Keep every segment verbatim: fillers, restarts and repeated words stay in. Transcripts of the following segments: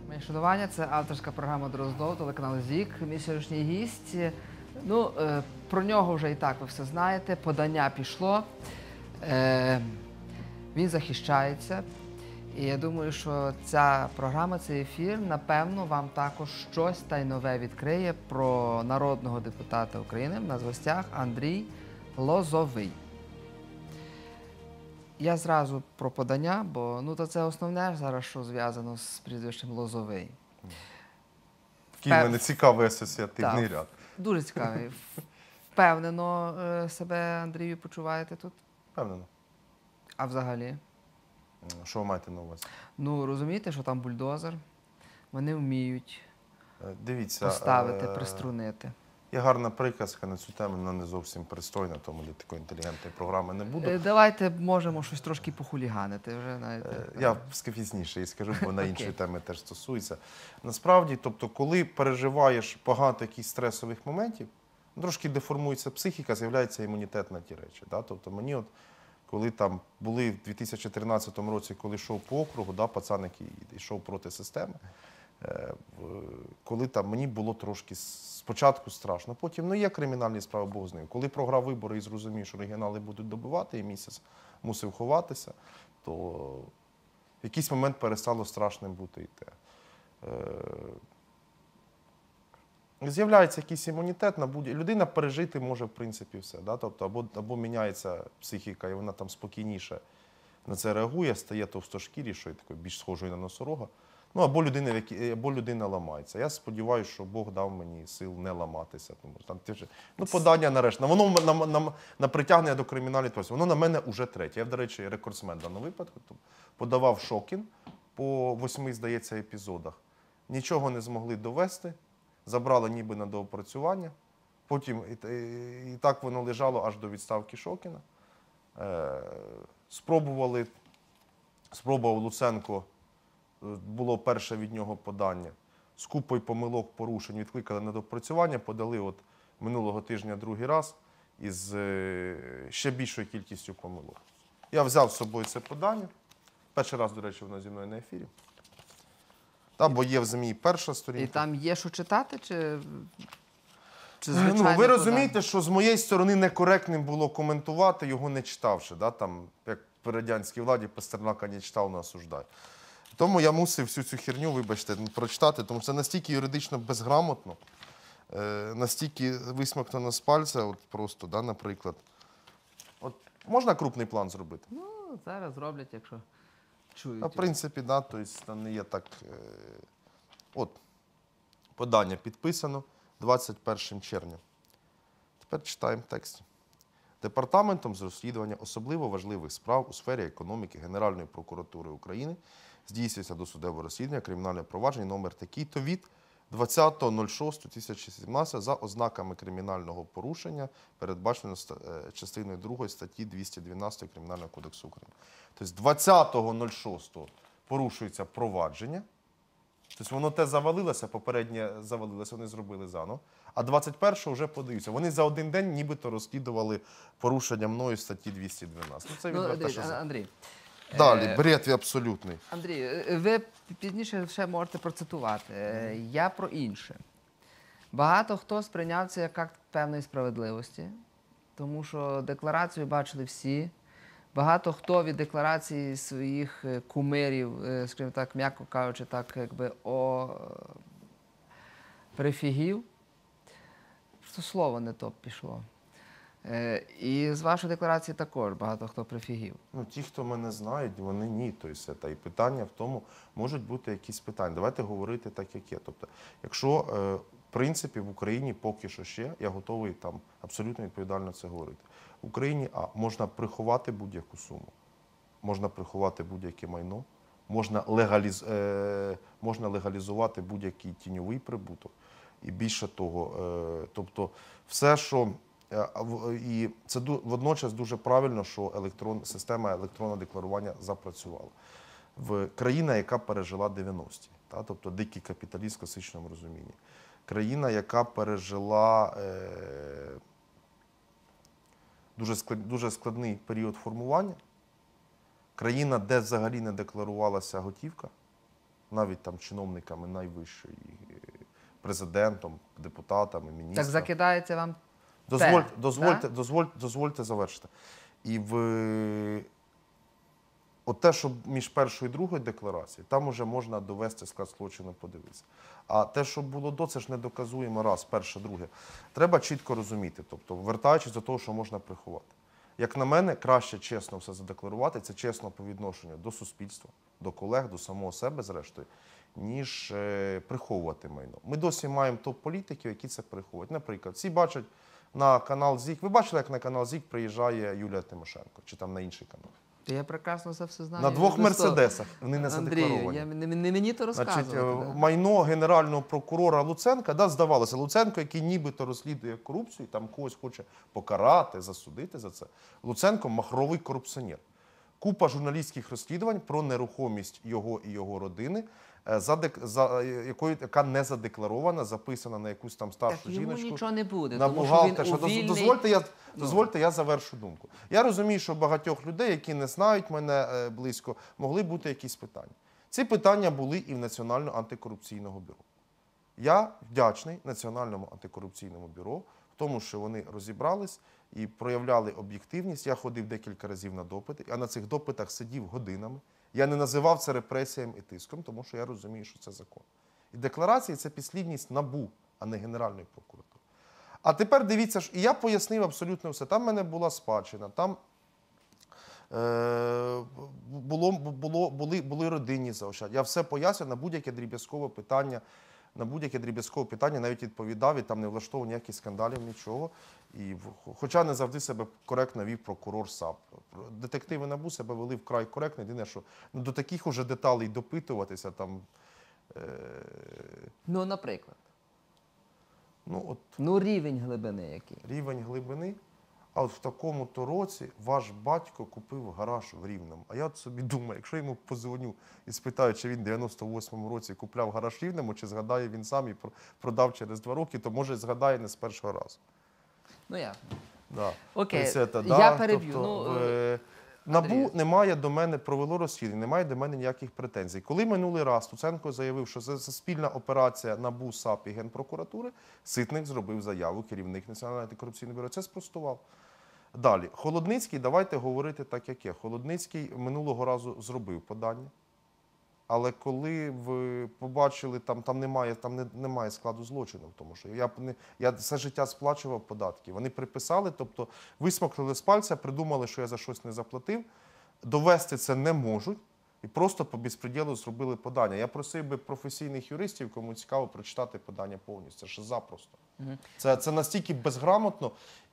Моє шанування – це авторська програма «Дроздов», телеканал ЗІК. Мій сьогоднішній гість, ну, е, про нього вже і так ви все знаєте, подання пішло, е, він захищається. І я думаю, що ця програма, цей ефір, напевно, вам також щось та й нове відкриє про народного депутата України. У нас в гостях Андрій Лозовий. Я зразу про подання, бо ну, то це основне зараз, що зв'язано з прізвищем Лозовий. Такий в мене цікавий асоціативний Так, ряд. Дуже цікавий. Впевнено е, себе, Андрію, почуваєте тут? Впевнено. А взагалі? Що ви маєте на увазі? Ну, розумієте, що там бульдозер, вони вміють Е, Дивіться, поставити, е, приструнити. є гарна приказка на цю тему, вона не зовсім пристойна, тому для такої інтелігентної програми не буду. Е, Давайте можемо щось трошки похуліганити вже навіть. Е, Я пізніше їй скажу, бо на інші Окей. теми теж стосується. Насправді, тобто, коли переживаєш багато якихось стресових моментів, трошки деформується психіка, з'являється імунітет на ті речі. Да? Тобто мені от, коли там були в дві тисячі тринадцятому році, коли йшов по округу, да, пацан, який йшов проти системи, е, коли там мені було трошки спочатку страшно, потім, ну є кримінальні справи, Бог з ним. Коли програв вибори і зрозумів, що регіонали будуть добивати, і місяць мусив ховатися, то в якийсь момент перестало страшним бути і те. Е, З'являється якийсь імунітет на будь людина пережити може, в принципі, все. Да? Тобто, або, або міняється психіка, і вона там спокійніше на це реагує, стає товстошкірішою, такою більш схожою на носорога. Ну, або людина, в якій- або людина ламається. Я сподіваюся, що Бог дав мені сил не ламатися. Тому що там, ти вже, ну, подання нарешті. Воно на, на, на, на притягнення до кримінальної відповідальності. Воно на мене вже третє. Я, до речі, рекордсмен в даному випадку. Тобто, подавав Шокін по восьми, здається, епізодах. Нічого не змогли довести. Забрали ніби на доопрацювання. Потім і, і, і так воно лежало аж до відставки Шокіна. Е, спробували, спробував Луценко, було перше від нього подання. З купою помилок, порушень відкликали на доопрацювання, подали от минулого тижня другий раз із е, ще більшою кількістю помилок. Я взяв з собою це подання. Перший раз, до речі, воно зі мною на ефірі. Та, бо є в ЗМІ перша сторінка. І там є що читати, чи, чи Ну, звичайно? ви подання? розумієте, що з моєї сторони некоректним було коментувати, його не читавши. Да? Там, як при радянській владі, Пастернака не читав, не осуждає. Тому я мусив всю цю херню, вибачте, прочитати, тому що це настільки юридично безграмотно, е, настільки висмоктано з пальця, от просто, да, наприклад. От можна крупний план зробити? Ну, зараз зроблять, якщо чують. А в принципі, да, тобто там не є так. Е, от, подання підписано двадцять першого червня. Тепер читаємо текст. Департаментом з розслідування особливо важливих справ у сфері економіки Генеральної прокуратури України здійснюється досудове розслідування кримінального провадження номер такий-то від двадцятого шостого дві тисячі сімнадцятого за ознаками кримінального порушення, передбаченого частиною другої статті двісті дванадцять Кримінального кодексу України. Тобто двадцятого шостого порушується провадження, тобто воно те завалилося, попереднє завалилося, вони зробили заново, а двадцять першого вже подаються. Вони за один день нібито розслідували порушення мною статті двісті дванадцять. Ну, це Ну, відверта дивіться, шиза. Андрій. Далі, е, бред абсолютний. Андрій, е, ви пізніше ще можете процитувати. Е, Я про інше. Багато хто сприйняв це як акт певної справедливості, тому що декларацію бачили всі. Багато хто від декларації своїх е, кумирів, е, скажімо так, м'яко кажучи, так якби о е, прифігів. Просто слово не то пішло. Е, І з вашої декларації також багато хто прифігів. Ну, ті, хто мене знають, вони ні. Тобто, та і питання в тому, можуть бути якісь питання. Давайте говорити так, як є. Тобто, якщо, е, в принципі, в Україні поки що ще, я готовий там абсолютно відповідально це говорити. В Україні, а, можна приховати будь-яку суму, можна приховати будь-яке майно, можна, легаліз... е, можна легалізувати будь-який тіньовий прибуток. І більше того, е, тобто, все, що і це водночас дуже правильно, що електрон, система електронного декларування запрацювала. В країна, яка пережила дев'яності, та, тобто дикий капіталізм в класичному розумінні. Країна, яка пережила е, дуже, склад, дуже складний період формування. Країна, де взагалі не декларувалася готівка. навіть там чиновниками найвищої, президентом, депутатами, міністрами. Так закидається вам Дозвольте, те, дозвольте, так? дозвольте, дозвольте завершити. І в от те, що між першою і другою декларацією, там вже можна довести склад злочину, подивитися. А те, що було до, це ж не доказуємо раз, перше, друге. Треба чітко розуміти, тобто, вертаючись до того, що можна приховати. Як на мене, краще чесно все задекларувати, це чесно по відношенню до суспільства, до колег, до самого себе, зрештою, ніж е, приховувати майно. Ми досі маємо топ-політиків, які це приховують. Наприклад, всі бачать на канал ЗІК. Ви бачили, як на канал ЗІК приїжджає Юлія Тимошенко, чи там на інший канал? Я прекрасно це все знаю. На двох Я просто- мерседесах, вони не Андрію, задекларовані. я, не, не мені то розказувати. Значить, е, да. майно генерального прокурора Луценка, да, здавалося, Луценко, який нібито розслідує корупцію, там когось хоче покарати, засудити за це. Луценко – махровий корупціонер. Купа журналістських розслідувань про нерухомість його і його родини, е, за, дек- за, е, якою, яка не задекларована, записана на якусь там старшу Так йому жіночку. нічого не буде, На тому що він бухгалтерша. у Доз- вільний... Дозвольте, я, Ну. дозвольте, я завершу думку. Я розумію, що багатьох людей, які не знають мене е, близько, могли бути якісь питання. Ці питання були і в Національного антикорупційного бюро. Я вдячний Національному антикорупційному бюро в тому, що вони розібрались і проявляли об'єктивність. Я ходив декілька разів на допити, а на цих допитах сидів годинами. Я не називав це репресіям і тиском, тому що я розумію, що це закон. І декларації – це підслідність НАБУ, а не Генеральної прокуратури. А тепер дивіться, і я пояснив абсолютно все. Там в мене була спадщина, там е, було, було, були, були родинні заощадження. Я все пояснюю на будь-яке дріб'язкове питання, на будь-яке дріб'язкове питання навіть відповідав, і там не влаштовував ніяких скандалів, нічого. І, хоча не завжди себе коректно вів прокурор САП. Детективи НАБУ себе вели вкрай коректно, єдине, що ну, до таких уже деталей допитуватися там. Е, Ну, наприклад. ну, от, Ну, рівень глибини який. рівень глибини. А от в такому-то році ваш батько купив гараж в Рівному. А я от собі думаю, якщо йому позвоню і спитаю, чи він в дев'яносто восьмому році купляв гараж в Рівному, чи згадає він сам і продав через два роки, то може згадає не з першого разу. Ну, ясно. Да. Окей, Ось це, я переб'ю. Тобто, Ну, в НАБУ Андрію. немає до мене, провело розслідування, немає до мене ніяких претензій. Коли минулий раз Луценко заявив, що це, це спільна операція НАБУ, САП і Генпрокуратури, Ситник зробив заяву, керівник Національного антикорупційного бюро, це спростував. Далі, Холодницький, давайте говорити так, як є. Холодницький минулого разу зробив подання, але коли ви побачили, там, там, немає, там не, немає складу злочину, тому що я, не, я все життя сплачував податки. Вони приписали, тобто висмокнули з пальця, придумали, що я за щось не заплатив, довести це не можуть і просто по безпреділу зробили подання. Я просив би професійних юристів, кому цікаво, прочитати подання повністю. Це ж запросто. Угу. Це, це настільки безграмотно.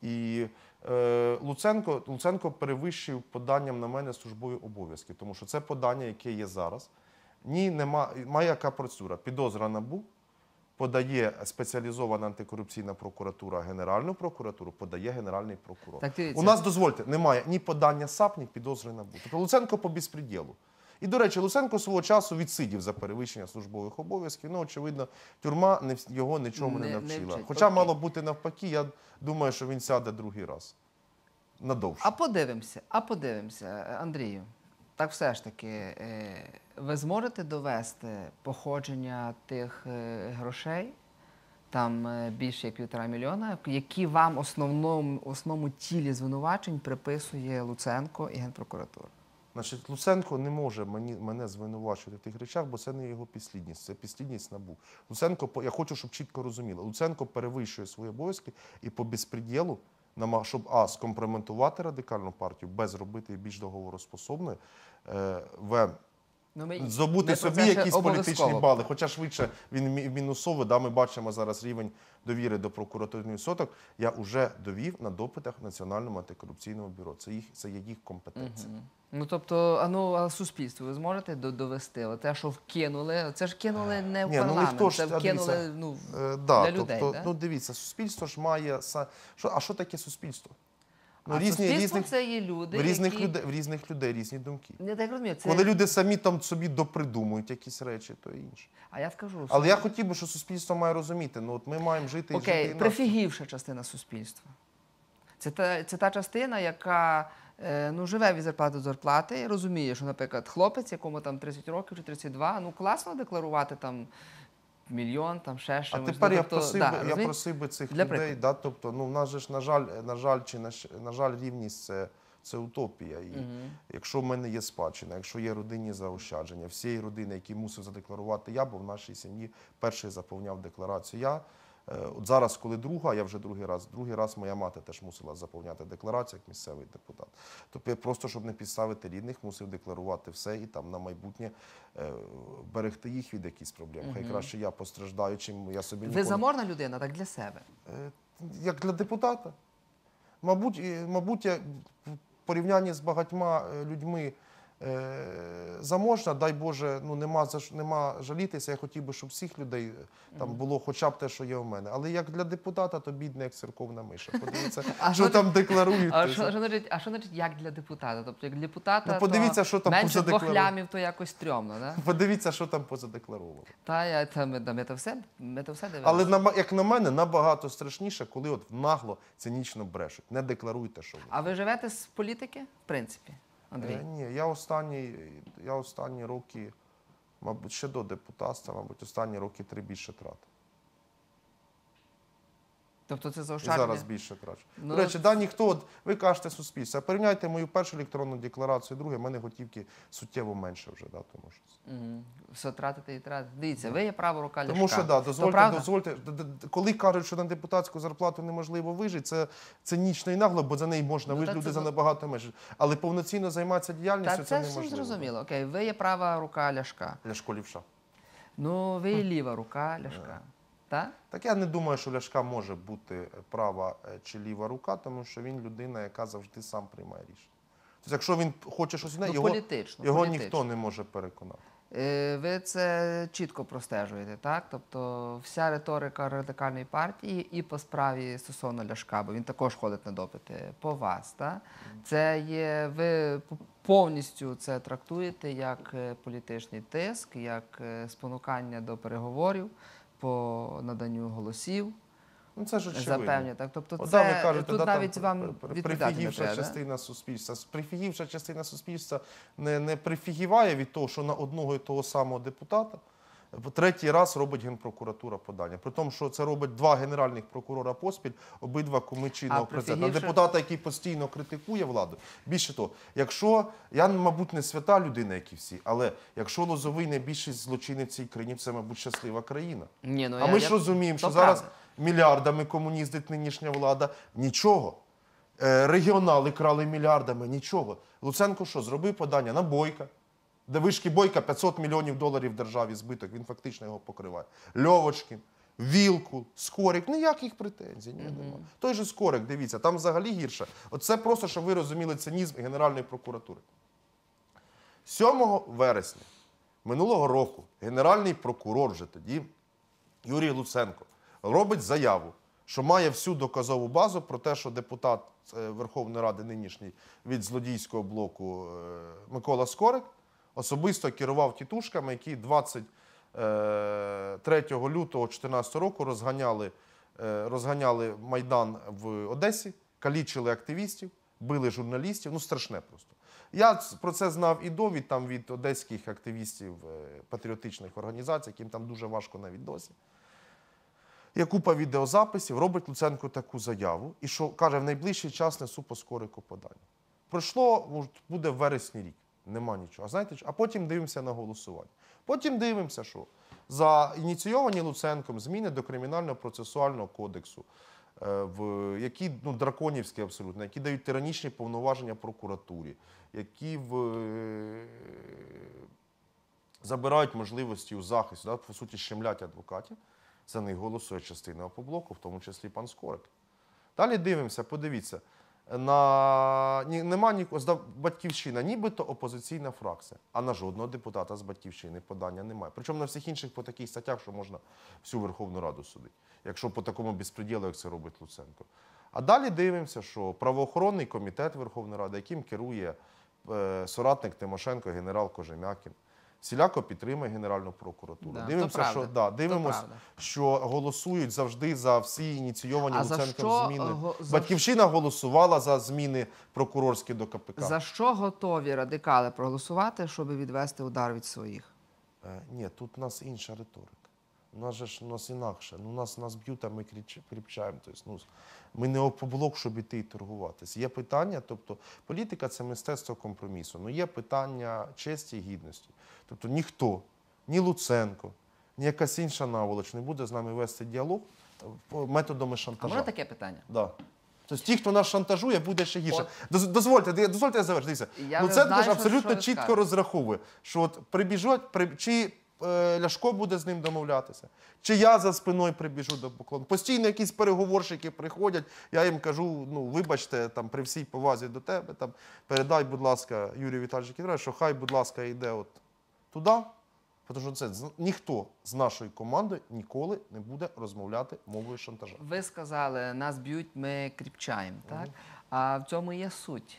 І е, Луценко, Луценко перевищив поданням на мене службові обов'язки, тому що це подання, яке є зараз. Ні, нема, має яка процедура. Підозра НАБУ, подає спеціалізована антикорупційна прокуратура, Генеральну прокуратуру, подає Генеральний прокурор. Так, дивіться. У нас, дозвольте, немає ні подання САП, ні підозри НАБУ. Тобто Луценко по безпреділу. І, до речі, Луценко свого часу відсидів за перевищення службових обов'язків. Ну, очевидно, тюрма не, вс- його нічому не, Не- не навчила. вчить. Хоча Окей. мало бути навпаки, я думаю, що він сяде другий раз. Надовше. А подивимося, а подивимося, Андрію. Так все ж таки, е, ви зможете довести походження тих е, грошей, там е, більше як півтора мільйона, які вам основному, основному тілі звинувачень приписує Луценко і Генпрокуратура? Значить, Луценко не може мені, мене звинувачувати в тих речах, бо це не його підслідність, це підслідність НАБУ. Луценко, по- я хочу, щоб чітко розуміли, Луценко перевищує свої обов'язки і по безпреділу, нама- щоб а, скомпроментувати радикальну партію, б, зробити її більш договороспособною, е, в, Ну, ми- здобути ми про собі це ще якісь політичні обов'язково. бали, хоча швидше він мі- мінусовий, да, ми бачимо зараз рівень довіри до прокуратурних відсоток, я вже довів на допитах в Національному антикорупційному бюро. Це, їх, це є їх компетенція. Мгм. Ну, тобто, а ну, а суспільству ви зможете до- довести? Оте, що вкинули, це ж кинули не в Ні, ну, парламент, ніхто ж, це а, вкинули, дивіться, ну, в- Е, да, для людей, тобто, да? ну дивіться, суспільство ж має са- що, а що таке суспільство? Ну, а різні, суспільство різних, це є люди, в різних які... людей, в різних людей різні думки. Я так розумію, це... Коли люди самі там собі допридумують якісь речі, то інше. А я скажу, Але я хотів би, що суспільство має розуміти. Ну от ми маємо жити і жити окей, інакше. прифігівша частина суспільства. Це та, це та частина, яка е, ну, живе від зарплати до зарплати і розуміє, що, наприклад, хлопець, якому там тридцять років чи тридцять два, ну класно декларувати там мільйон, там ще А щось. тепер ну, я тобто, просив, да, би, я розумієте? просив би цих Для людей, прикладу. да, тобто, ну, в нас же ж, на жаль, на жаль, чи на, щ- на жаль, рівність це, це утопія. І Мгм. якщо в мене є спадщина, якщо є родинні заощадження, всієї родини, які мусив задекларувати я, бо в нашій сім'ї перший заповняв декларацію я. Е, От зараз, коли друга, я вже другий раз, другий раз моя мати теж мусила заповняти декларацію як місцевий депутат. Тобто я просто, щоб не підставити рідних, мусив декларувати все і там на майбутнє е, берегти їх від якихось проблем. Хай Мгм. краще я постраждаю, чим я собі Ви ніколи... заможна людина, так для себе. Е, Як для депутата. Мабуть, і- мабуть, я в порівнянні з багатьма е, людьми е, заможна, дай Боже, ну нема за ш- нема жалітися. Я хотів би, щоб всіх людей е, там було хоча б те, що є у мене. Але як для депутата, то бідне, як церковна миша. Подивіться, А що що- там декларують. А то що, це- що, значить, а що значить як для депутата? Тобто як для депутата, Ну, подивіться, то що там менше двох позадекларовано. лямів, то якось стрьомно, да? Подивіться, що там позадекларовано. Та я та, ми, ми, то все, ми то все дивилися. Але на- як на мене, набагато страшніше, коли от нагло, цинічно брешуть. Не декларуйте, що ви. А ви живете з політики, в принципі, Андрій? Е, Ні, я останні, я останні роки, мабуть, ще до депутатства, мабуть, останні роки три більше тратив. Тобто це І заощадження? зараз більше трачу. Ну, До речі, да, ніхто, от, ви кажете суспільство, а порівняйте мою першу електронну декларацію, друге, в мене готівки суттєво менше вже, да, тому що. це- Угу. Все тратите і тратите. Дивіться, ви є право рука Ляшка. Тому що, да, То дозвольте, правда? дозвольте, д- д- коли кажуть, що на депутатську зарплату неможливо вижити, це цинічно і нагло, бо за неї можна Ну, вижити та люди це за за- набагато менше. Але повноцінно займатися діяльністю Та це це неможливо. все зрозуміло. Окей, ви є права рука Ляшка. Ляшко лівша. Ну, ви є ліва рука Ляшка. Так? Так я не думаю, що Ляшка може бути права е, чи ліва рука, тому що він людина, яка завжди сам приймає рішення. Тобто, якщо він хоче щось одне, Ну, його, політично. його політично. ніхто не може переконати. Е, Ви це чітко простежуєте, так? Тобто вся риторика радикальної партії і по справі стосовно Ляшка, бо він також ходить на допити по вас, так? Це є, ви п- повністю це трактуєте як е, політичний тиск, як е, спонукання до переговорів по наданню голосів, Ну це ж очевидно. запевнення. Так? Тобто От, це, да, ви кажете, тут да, навіть там вам при- при- відповідати не прифігівша треба. да? частина суспільства. Прифігівша частина суспільства не, не прифігіває від того, що на одного і того самого депутата в третій раз робить Генпрокуратура подання. При тому, що це робить два генеральних прокурора поспіль, обидва куми чинного А президента. прифігівша- Депутата, який постійно критикує владу. Більше того, якщо, я, мабуть, не свята людина, як і всі, але якщо Лозовий не більшість злочинів в цій країні, це, мабуть, щаслива країна. Ні, ну, А я- ми ж я- розуміємо, то що зараз правда. мільярдами комуністить нинішня влада. Нічого. Е, Регіонали крали мільярдами, нічого. Луценко що, зробив подання на Бойка, де вишки Бойка п'ятсот мільйонів доларів державі збиток, він фактично його покриває. Льовочкін, Вілкул, Скорик, ніяких претензій. Ні, нема. Той же Скорик, дивіться, там взагалі гірше. Оце просто, щоб ви розуміли цинізм Генеральної прокуратури. сьомого вересня минулого року генеральний прокурор вже тоді, Юрій Луценко, робить заяву, що має всю доказову базу про те, що депутат е, Верховної Ради нинішній від злодійського блоку е, Микола Скорик особисто керував тітушками, які двадцять третього лютого дві тисячі чотирнадцятого року розганяли, е, розганяли Майдан в Одесі, калічили активістів, били журналістів. Ну, страшне просто. Я ц- про це знав і до від, там, від одеських активістів е, патріотичних організацій, яким там дуже важко навіть досі. Є купа відеозаписів, робить Луценко таку заяву, і що каже, в найближчий час несу по Скорику подання. Пройшло, може, буде в вересні рік, нема нічого. А знаєте, що? А потім дивимося на голосування. Потім дивимося, що за ініційовані Луценком зміни до Кримінального процесуального кодексу, е, в, які ну, драконівські абсолютно, які дають тиранічні повноваження прокуратурі, які в, е, забирають можливості у захисті, да, по суті, щемлять адвокатів. За них голосує частина опоблоку, в тому числі пан Скорик. Далі дивимося, подивіться. На... Ні, нема ні... зда- Батьківщина, нібито опозиційна фракція, а на жодного депутата з Батьківщини подання немає. Причому на всіх інших по таких статтях, що можна всю Верховну Раду судити, якщо по такому безпреділу, як це робить Луценко. А далі дивимося, що правоохоронний комітет Верховної Ради, яким керує е, соратник Тимошенко, генерал Кожем'якін, всіляко підтримує Генеральну прокуратуру. Да, то Дивимося, правда, що, да, то дивимося, правда. що голосують завжди за всі ініційовані А за Луценком що, зміни. го- за Батьківщина голосувала за зміни прокурорські до КПК. За що готові радикали проголосувати, щоб відвести удар від своїх? Е, ні, тут у нас інша риторика. У нас же ж у нас інакше. Ну, нас, нас б'ють, а ми крич- кріпчаємо. Тобто, ну, ми не опоблок, щоб іти і торгуватися. Є питання, тобто політика – це мистецтво компромісу. Ну, є питання честі і гідності. Тобто ніхто, ні Луценко, ні якась інша наволоч не буде з нами вести діалог е, методами А шантажу. може таке питання? Да. Тобто ті, хто нас шантажує, буде ще гірше. От. Доз- Дозвольте, ди- дозвольте я завершу. Дивіться, Я вже Луценко знаю, ж що- абсолютно що ви чітко скажете. розраховує, що от прибіжуть, при, чи е, Ляшко буде з ним домовлятися, чи я за спиною прибіжу до поклону. Постійно якісь переговорщики приходять, я їм кажу, ну, вибачте, там, при всій повазі до тебе, там, передай, будь ласка, Юрію Віталійовичу Кідрову, що хай, будь ласка, йде от туди, тому що це з- ніхто з нашої команди ніколи не буде розмовляти мовою шантажу. Ви сказали, нас б'ють, ми кріпчаємо, так? А в цьому є суть.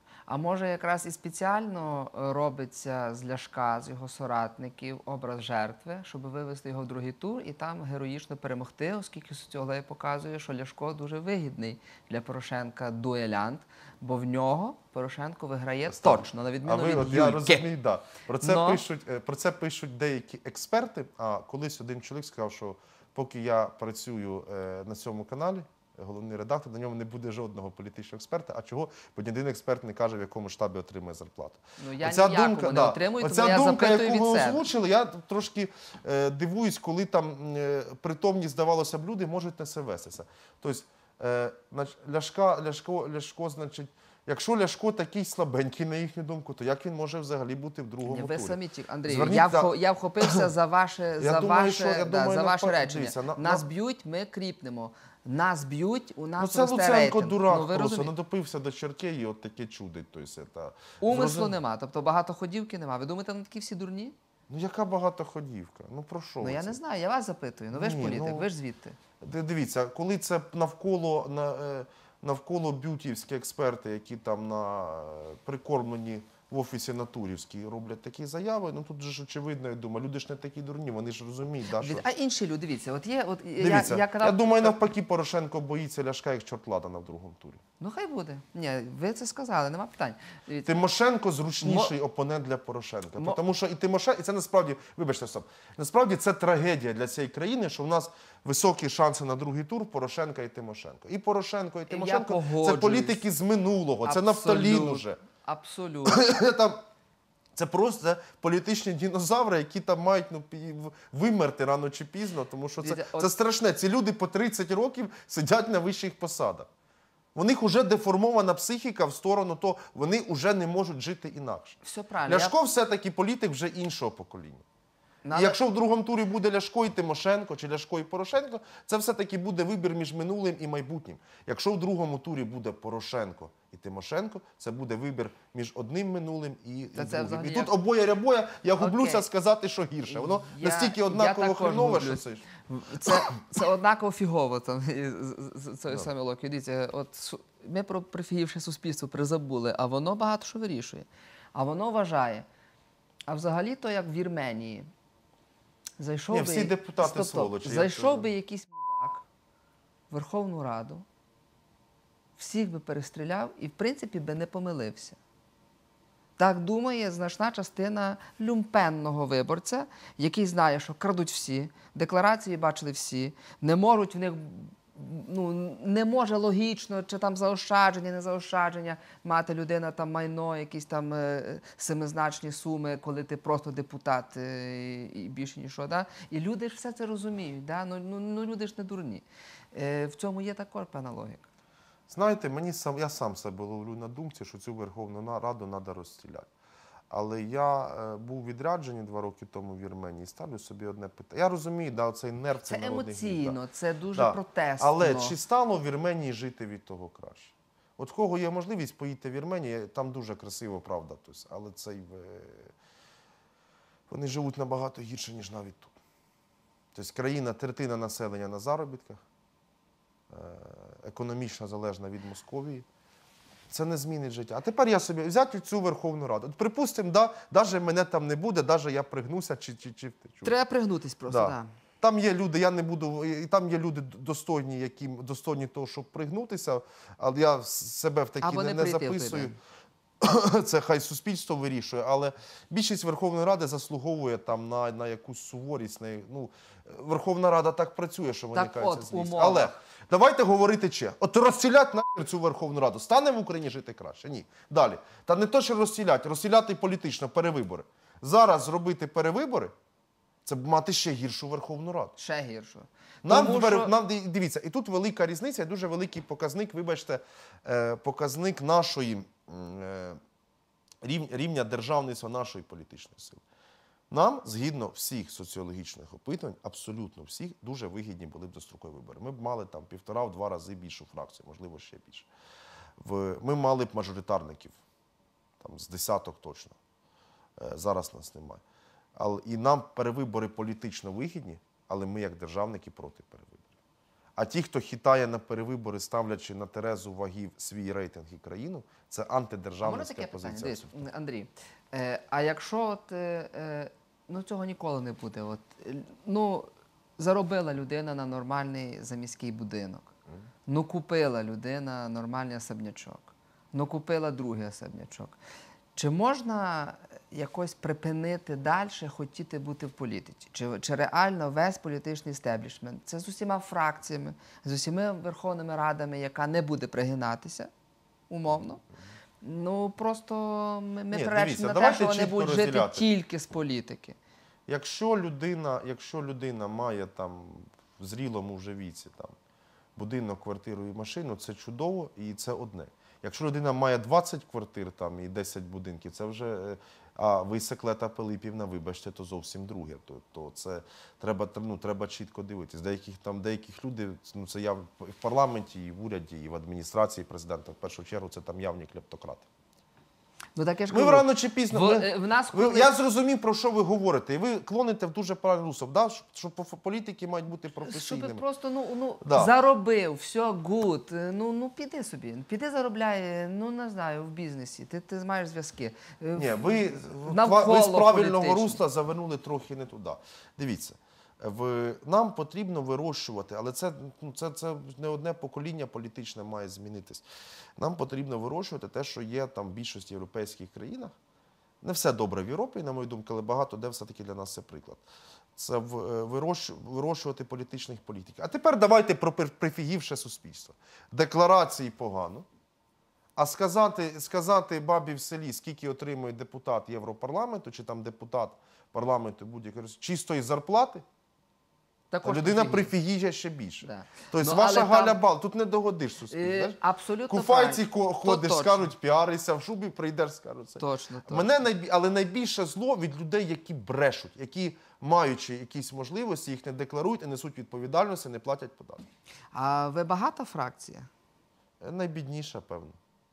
А може якраз і спеціально е, робиться з Ляшка, з його соратників образ жертви, щоб вивести його в другий тур і там героїчно перемогти, оскільки соціологія показує, що Ляшко дуже вигідний для Порошенка дуелянт, бо в нього Порошенко виграє точно, на А відміну ви, від от, я Юльки. розумію, да. Про це, Но- пишуть, е, про це пишуть деякі експерти, а колись один чоловік сказав, що поки я працюю е, на цьому каналі, головний редактор, на ньому не буде жодного політичного експерта. А чого? Бо ні один експерт не каже, в якому штабі отримує зарплату. Ну, я Оця ніякому думка, не да, отримую, оця тому я думка, запитую яку від ви себе. озвучили, я трошки е, дивуюсь, коли там е, притомні, здавалося б, люди можуть на це вестися. Тобто, е, нач- Ляшка, Ляшко, Ляшко, значить, якщо Ляшко такий слабенький, на їхню думку, то як він може взагалі бути в другому Ні, турі? ви самі ті, Андрію, Зверніть я, за- вхо- я вхопився за ваше, за думаю, ваше, що- я да, думаю, за ваше навпаки, речення. дивіться, на- Нас на- б'ють, ми кріпнемо. Нас б'ють, у нас Ну це росте Луценко рейтинг. дурак Ну, ви просто, розумієте? надопився до чертей і от таке чудить. Тобто, та... Умислу Зрозум- нема, тобто багатоходівки нема. Ви думаєте, вони такі всі дурні? Ну яка багатоходівка? Ну про що Ну ви я це? не знаю, я вас запитую. Ну ви ж Ні, політик, ну- ви ж звідти. Ди- Дивіться, коли це навколо, на, е, навколо б'ютівські експерти, які там на е, прикормлені в офісі Натурівській роблять такі заяви, ну тут же ж очевидно, я думаю, люди ж не такі дурні, вони ж розуміють, да, що... Від- А інші люди, дивіться, от є, от я, Дивіться, я, я, казав, думаю, навпаки, Порошенко боїться Ляшка, як чорт ладана в другому турі. ну хай буде. Ні, ви це сказали, нема питань. Дивіться, Тимошенко зручніший опонент для Порошенка. Мо- Тому що і Тимошенко, і це насправді, вибачте, стоп, насправді це трагедія для цієї країни, що в нас високі шанси на другий тур Порошенка і Тимошенко. І Порошенко, і Тимошенко це погоджуюсь. політики з минулого, це нафталін Абсолютно. уже. Абсолютно. Там, це просто це політичні динозаври, які там мають ну, пі- в- вимерти рано чи пізно, тому що це, Дивіться, от- це страшне. Ці люди по тридцять років сидять на вищих посадах. У них вже деформована психіка в сторону того, вони вже не можуть жити інакше. Все правильно. Ляшко все-таки політик вже іншого покоління. Я... І якщо в другому турі буде Ляшко і Тимошенко, чи Ляшко і Порошенко, це все-таки буде вибір між минулим і майбутнім. Якщо в другому турі буде Порошенко і Тимошенко, це буде вибір між одним минулим і, і Та це другим. взагалі І як- тут обоє рябоя, я гублюся Окей. сказати, що гірше. Воно Я- настільки я однаково також хренове, що гублюсь. це ж. Це, це однаково фігово там з- з- з цієї самої логіки. Дивіться, от су- ми про прифігівше суспільство призабули, а воно багато що вирішує. А воно вважає. А взагалі-то як в Вірменії. Зайшов Ні, би, всі депутати Стоп, стоп. сволочі, я Зайшов це- би якийсь мудак в Верховну Раду, всіх би перестріляв і, в принципі, би не помилився. Так думає значна частина люмпенного виборця, який знає, що крадуть всі, декларації бачили всі, не можуть в них, ну, не може логічно, чи там заощадження, не заощадження, мати людина там майно, якісь там е, семизначні суми, коли ти просто депутат е, і більше нічого. Да? І люди ж все це розуміють, да? ну, ну, ну люди ж не дурні. Е, в цьому є також певна логіка. Знаєте, мені сам, я сам себе ловлю на думці, що цю Верховну На- Раду треба розстріляти. Але я е, був відряджений два роки тому в Вірменії і ставлю собі одне питання. Я розумію, да, цей нерв, це, Це народний гнів, да. емоційно, це дуже Да. протестно. Але чи стало в Вірменії жити від того краще? От в кого є можливість поїти в Вірменію, там дуже красиво, правда. Тобто, але цей, е, вони живуть набагато гірше, ніж навіть тут. Тобто країна, третина населення на заробітках, е, економічно залежна від Московії. Це не змінить життя. А тепер я собі взяти цю Верховну Раду. От, припустимо, да, навіть мене там не буде, навіть я пригнуся чи, чи, чи втечу. Треба пригнутись просто, Да. так. Да. Там є люди, я не буду, і там є люди достойні, які достойні того, щоб пригнутися, але я себе в такі Або не, не не прийти в той записую. день. Це хай суспільство вирішує, але більшість Верховної Ради заслуговує там на, на якусь суворість. На, ну, Верховна Рада так працює, що виникає от, ця злість. умова. Але давайте говорити че. От розстрілять нахер цю Верховну Раду. Стане в Україні жити краще? Ні. Далі. Та не то, що розстрілять, розстріляти політично, перевибори. Зараз зробити перевибори, це б мати ще гіршу Верховну Раду. Ще гірше. Нам, Тому вер- що- нам, дивіться, і тут велика різниця, і дуже великий показник, вибачте, е, показник нашої м, е, рів- рівня державництва нашої політичної сили. Нам, згідно всіх соціологічних опитувань, абсолютно всіх, дуже вигідні були б дострокові вибори. Ми б мали там півтора-в два рази більшу фракцію, можливо, ще більше. В, ми мали б мажоритарників, там, з десяток точно. Е, зараз нас немає. Але, і нам перевибори політично вигідні, але ми, як державники, проти перевиборів. А ті, хто хитає на перевибори, ставлячи на терезу вагів свій рейтинг і країну, це А можна антидержавницька таке питання? позиція. Дивись, Андрій, е, а якщо от, е, е, ну, цього ніколи не буде, от, е, ну, заробила людина на нормальний заміський будинок, ну, купила людина нормальний особнячок, ну, купила другий особнячок. Чи можна якось припинити далі хотіти бути в політиці? Чи, чи реально весь політичний стеблішмент, це з усіма фракціями, з усіма Верховними Радами, яка не буде пригинатися, умовно, ну просто ми, ми Ні, приречені дивіться, на те, давайте що вони чітко будуть жити розділяти. тільки з політики. Якщо людина, якщо людина має там в зрілому вже віці там, будинок, квартиру і машину, це чудово і це одне. Якщо людина має двадцять квартир там, і десять будинків, це вже, е, а ви Секлета Пилипівна, вибачте, то зовсім друге. То, то це треба, ну, треба чітко дивитись. Деяких, там, деяких людей, ну, це я в в парламенті, і в уряді, і в адміністрації президента, в першу чергу, це там явні клептократи. Ну, так я ж Ми кажу, рано чи пізно. в, ми- е, в нас ви, коли- я зрозумів, про що ви говорите. І ви клоните в дуже правильну русло, да? що, що по- політики мають бути Щоб професійними. просто ну, ну Да. заробив, все, гуд, ну, ну піди собі, піди заробляй, ну не знаю, в бізнесі, ти, ти маєш зв'язки. Е, Ні, в- ви, навколо ви з правильного політично. русла завернули трохи не туди. Дивіться, в, нам потрібно вирощувати, але це, ну, це, це не одне покоління політичне має змінитись. Нам потрібно вирощувати те, що є там в більшості європейських країнах. Не все добре в Європі, на мою думку, але багато де все-таки для нас це приклад. Це в- е, вирощ- вирощувати політичних політиків. А тепер давайте про пер- прифігівше суспільство. Декларації погано. А сказати, сказати бабі в селі, скільки отримує депутат Європарламенту, чи там депутат парламенту будь-якої чистої зарплати, також людина потрібно. прифігіє ще більше. Да. Тобто Ну, ваша але Галя там- Бал, тут не догодиш суспільству. Е, знаєш? абсолютно Куфайці правильно. ко- ходиш, То точно. скажуть, піарися, в шубі прийдеш, скажуть це. Точно, точно. Мене найбі... Але найбільше зло від людей, які брешуть, які, маючи якісь можливості, їх не декларують і несуть відповідальність, і не платять податки. А ви багата фракція? Е, Найбідніша, певно.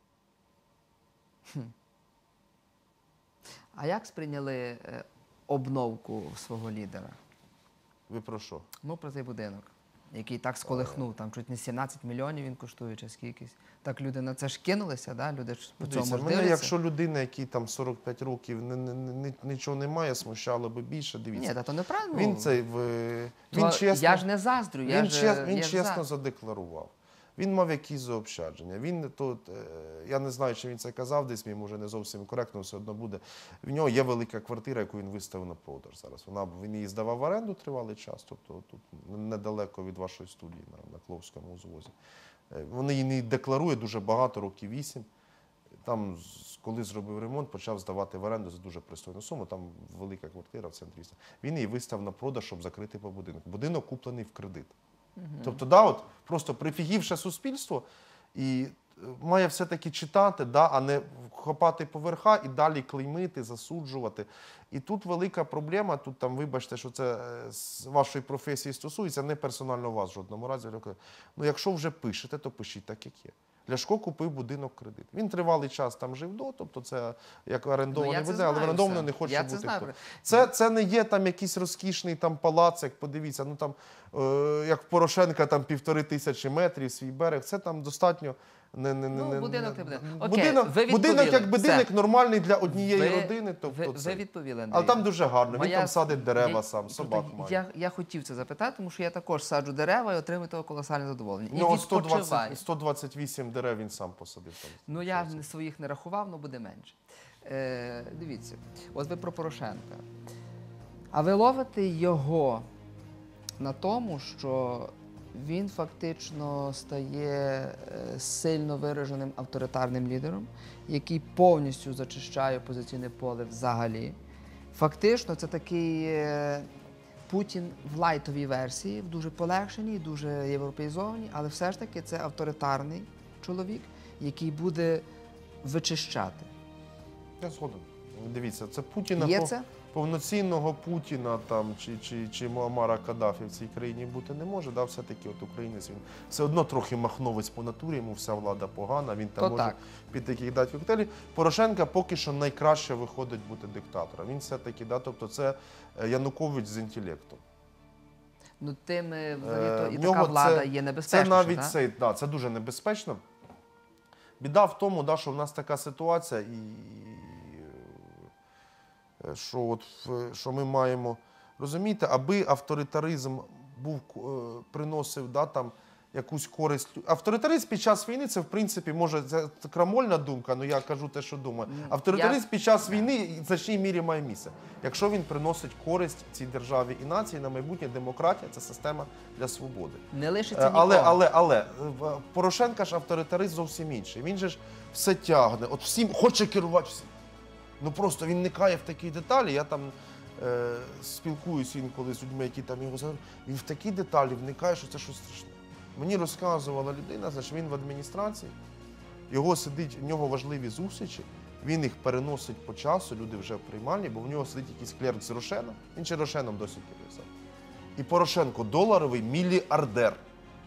А як сприйняли е, обновку свого лідера? Ви про що? Ну, про цей будинок, який так сколихнув, там чуть не сімнадцять мільйонів він коштує, чи скількись. Так люди на це ж кинулися, да? Люди ж по Дивіться, цьому ж мене, дивляться. якщо людина, якій там сорок п'ять років, не, не, не, нічого не має, смущало би більше, дивіться. Ні, та то неправильно. Він цей в То він чесно, я ж не заздрю, я він, ж, чес, він я ж чесно за. задекларував. Він мав якісь заощадження. Він тут, е, я не знаю, чи він це казав десь, мені може не зовсім коректно, все одно буде. В нього є велика квартира, яку він виставив на продаж зараз. Вона він її здавав в оренду тривалий час, тобто тут недалеко від вашої студії на, на Кловському узвозі. Е, Вони її не декларує дуже багато, років вісім. Там, з- коли зробив ремонт, почав здавати в оренду за дуже пристойну суму. Там велика квартира в центрі міста. Він її вистав на продаж, щоб закрити по будинку. Будинок куплений в кредит. Тобто, да, от, просто прифігівше суспільство і е, має все-таки читати, да, а не хопати поверха і далі клеймити, засуджувати. І тут велика проблема, тут там, вибачте, що це е, з вашої професії стосується, не персонально вас в жодному разі. Ну, якщо вже пишете, то пишіть так, як є. Ляшко купив будинок кредит. Він тривалий час там жив до, тобто це як орендований Ну, я це буде, але знаю орендовано все. не хоче Я бути. це знаю. хто. Це, це не є там якийсь розкішний там палац, як подивіться, ну там, е, як в Порошенка там півтори тисячі метрів, свій берег. Це там достатньо Не, не, не, Ну, не, будинок не- не будинок. Окей, будинок, ви будинок відповіли. як будинок Все. нормальний для однієї Ви- родини. Тобто ви, це. ви відповіли, Андрій. Але там дуже гарно. Він Моя- там садить дерева я- сам, тобто собак має. Я, я хотів це запитати, тому що я також саджу дерева і отримую того колосальне задоволення. У І нього відпочиваю. сто двадцять, сто двадцять вісім дерев він сам посадив. Там. Ну, я не своїх не рахував, але буде менше. Е, дивіться, от ви про Порошенка. А ви ловите його на тому, що він фактично стає е, сильно вираженим авторитарним лідером, який повністю зачищає опозиційне поле взагалі. Фактично, це такий е, Путін в лайтовій версії, в дуже полегшеній, дуже європеїзованій, але все ж таки це авторитарний чоловік, який буде вичищати. Я згоден. Дивіться, це Путіна Є по- це? повноцінного Путіна там чи, чи, чи Муаммара Каддафі в цій країні бути не може. Да, все-таки от українець він все одно трохи махновець по натурі, йому вся влада погана, він там То може так. під такі дати коктейлі. Порошенка поки що найкраще виходить бути диктатором. Він все-таки, да, тобто це е, Янукович з інтелектом. Ну, тим е, Е, взагалі, то і в така нього влада це- є Це небезпечна. навіть це, да, це дуже небезпечно. Біда в тому, да, що в нас така ситуація, і е, що, от, в- що ми маємо розумієте, аби авторитаризм був, е, приносив да, там, якусь користь. Авторитаризм під час війни це, в принципі, може, це крамольна думка, але я кажу те, що думаю. Авторитаризм Я- під час війни в значній мірі має місце. Якщо він приносить користь цій державі і нації, на майбутнє демократія це система для свободи. Не лишиться Е, нікого. Але, але, але е, в Порошенка ж авторитаризм зовсім інший. Він же ж все тягне, от всім хоче керувати всім. Ну просто він никає в такі деталі. Я там е, спілкуюся інколи з людьми, які там його знають. Він в такі деталі вникає, що це щось страшне. Мені розказувала людина, значить він в адміністрації, його сидить, в нього важливі зустрічі, він їх переносить по часу, люди вже в приймальні, бо в нього сидить якийсь клерк з Рошена, він ще Рошеном досі керує сам. І Порошенко доларовий мільярдер.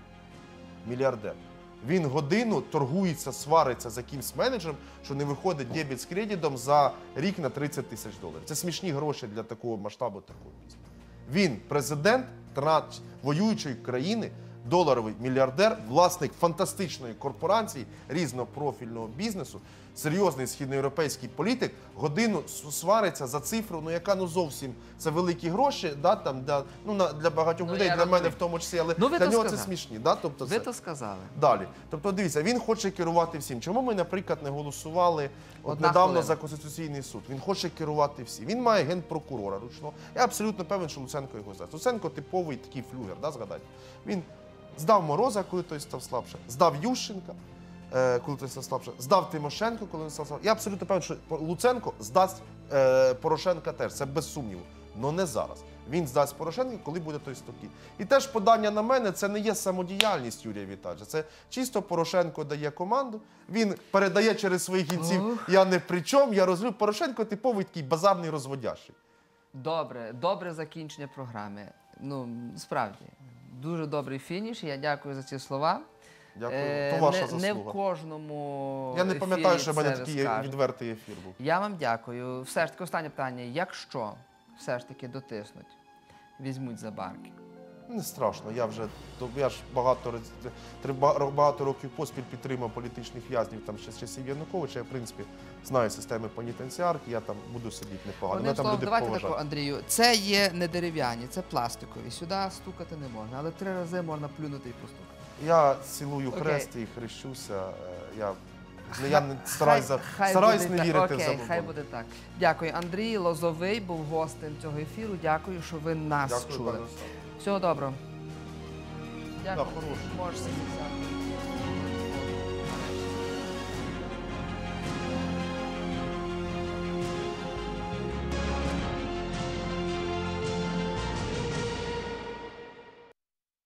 Мільярдер. Він годину торгується, свариться з якимсь менеджером, що не виходить дебіт з кредитом за рік на тридцять тисяч доларів. Це смішні гроші для такого масштабу, такого міста. Він президент трат- воюючої країни, доларовий мільярдер, власник фантастичної корпорації, різнопрофільного бізнесу, серйозний східноєвропейський політик, годину с- свариться за цифру, ну яка ну зовсім це великі гроші, да, там, для, ну, на, для багатьох Ну, людей, я для мене розумію. в тому числі, але Ну, ви для то нього це сказали. смішні. Да? Тобто, Ви це... то сказали. Далі. Тобто, дивіться, він хоче керувати всім. Чому ми, наприклад, не голосували от Одна недавно хвилина. за Конституційний суд? Він хоче керувати всім. Він має генпрокурора ручного. Я абсолютно певен, що Луценко його здасть. Луценко типовий такий флюгер, да, згадайте. Він здав Мороза, коли той став слабше, здав Ющенка, е, коли той став слабше, здав Тимошенко, коли він став слабше. Я абсолютно певен, що Луценко здасть е, Порошенка теж, це без сумніву. Але не зараз. Він здасть Порошенку, коли буде той стопкіт. І теж подання на мене це не є самодіяльність Юрія Віталійовича. Це чисто Порошенко дає команду, він передає через своїх гінців, Ох. я не при чому, я розумію. Порошенко типовий такий базарний розводящий. Добре, добре закінчення програми. Ну, справді, дуже добрий фініш. Я дякую за ці слова. Дякую. Е, То ваша не, заслуга. не в кожному Я не ефірі пам'ятаю, що в мене це такий ви скажете. відвертий ефір був. Я вам дякую. Все ж таки, останнє питання. Якщо все ж таки дотиснуть, візьмуть за барки. Не страшно, я вже то я ж багато раз- три- ба- багато років поспіль підтримав політичних в'язнів там ще з часів Януковича. Я, в принципі, знаю системи пенітенціарки, я там буду сидіти непогано. Одним Мене там словом, люди давайте поважають. тако, Андрію. Це є не дерев'яні, це пластикові. Сюди стукати не можна, але три рази можна плюнути і постукати. Я цілую Окей. хрест і хрещуся. е, Я, я не стараюсь, Хай- хай стараюсь буде не так. вірити в Окей, забобони. хай буде так. Дякую. Андрій Лозовий був гостем цього ефіру. Дякую, що ви нас Дякую, чули. пане Олександре. Всього доброго. Дякую. Да, хороший. Можеш сидіти.